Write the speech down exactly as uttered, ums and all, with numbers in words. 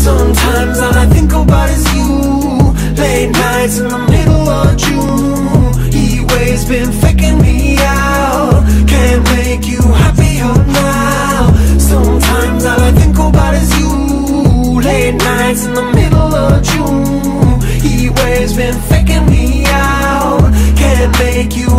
Sometimes all I think about is you. Late nights in the middle of June. Heat waves been faking me out. Can't make you happier now. Sometimes all I think about is you. Late nights in the middle of June. Heat waves been faking me out. Can't make you